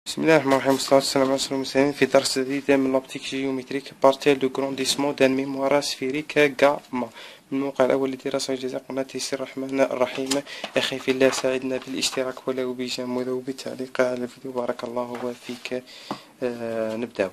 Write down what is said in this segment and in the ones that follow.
بسم الله الرحمن الرحيم والصلاة والسلام على رسول المرسلين. في درس جديد من لوبتيك جيومتريك بارتيل دو غرونديسمون دان ميموار سفيريك غاما من الموقع الأول لدراسة الجزاء قناة تيسير الرحمن الرحيم. أخي في الله ساعدنا بالاشتراك ولو بجيم ولو بالتعليق على الفيديو بارك الله فيك. نبدأ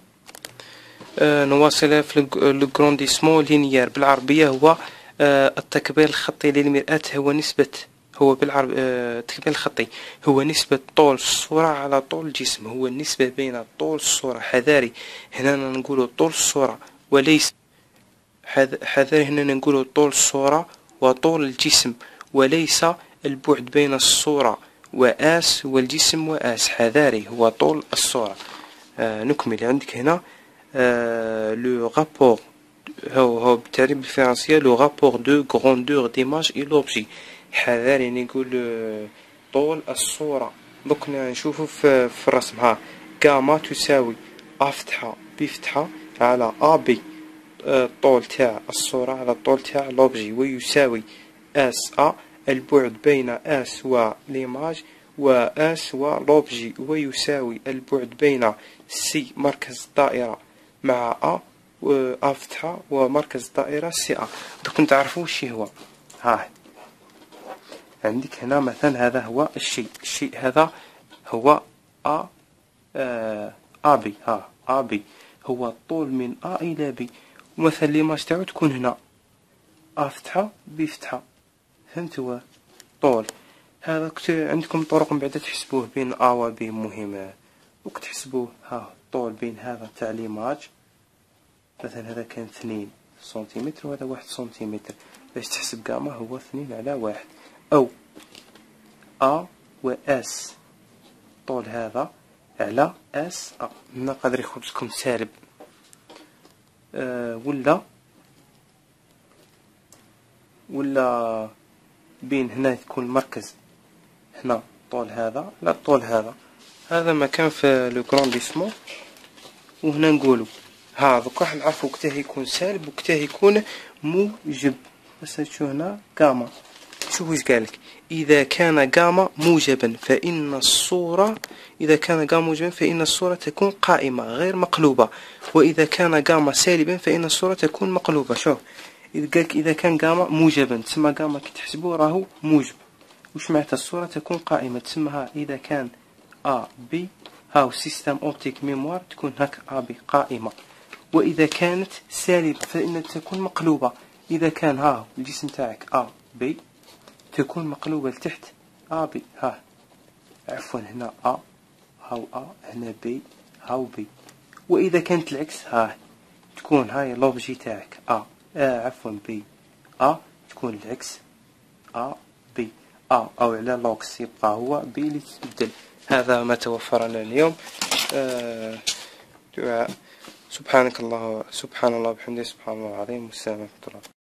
نواصل في الغرونديسمون لينيير بالعربية هو التكبير الخطي للمرآة. هو التكبير الخطي هو نسبة طول الصورة على طول الجسم، هو النسبة بين طول الصورة. حذاري هنا نقول طول الصورة وليس حذاري هنا نقول طول الصورة وطول الجسم وليس البعد بين الصورة وآس والجسم وآس. حذاري هو طول الصورة. نكمل. عندك هنا لو رابور هو بالتعريف بالفرنسية لو رابور دو غروندور ديماج اي لوبجي. حذاري نقول طول الصورة. دوك نشوفو في الرسم. ها غاما تساوي ا فتحة بي فتحة على ا بي، الطول تاع الصورة على الطول تاع لوبجي، ويساوي اس ا البعد بين اس و ليماج واس و لوبجي، ويساوي البعد بين سي مركز الدائرة مع ا فتحة ومركز الدائرة سي ا. دوك نتعرفو وشي هو. ها عندك هنا مثلا هذا هو الشيء هذا هو ا بي. ها ا بي هو الطول من ا الى بي، ومثلا ليماج تاعو تكون هنا ا فتحة بي فتحة. فهمتوا طول هذا؟ عندكم طرق من بعد تحسبوه بين ا و بي مهمة، وكتحسبوه. ها الطول بين هذا تاع ليماج مثلا هذا كان 2 سنتيمتر وهذا 1 سنتيمتر، باش تحسب غاما هو 2 على 1. أو أ و اس طول هذا على اس أ. هنا قادر يخرج لكم سالب، ولا بين هنا يكون المركز هنا طول هذا لا طول هذا مكان في لو غرونديسمون. وهنا نقولوا ها دوك راح نعرفو وقتاه يكون سالب وقتاه يكون موجب. بس شو هنا غاما. شوف واش قالك. إذا كان غاما موجبا فإن الصورة تكون قائمة غير مقلوبة، وإذا كان غاما سالبا فإن الصورة تكون مقلوبة. شوف قالك إذا كان غاما موجبا تسمى غاما كي تحسبوه راهو موجب. وش معناتها الصورة تكون قائمة؟ تسمىها إذا كان أ بي هاو سيستم أوبتيك ميموار تكون هاك أ بي قائمة. وإذا كانت سالبة فإن تكون مقلوبة. إذا كان هاو الجسم تاعك أ بي تكون مقلوبة لتحت ا بي. ها عفوا هنا ا هاو ا هنا بي هاو بي. واذا كانت العكس ها تكون هاي لوبجي تاعك عفوا بي تكون العكس ا بي او على لوكس يبقى هو بي اللي تتبدل. هذا ما توفر لنا اليوم. دعاء سبحان الله وبحمده سبحان الله العظيم. والسلام ورحمة الله.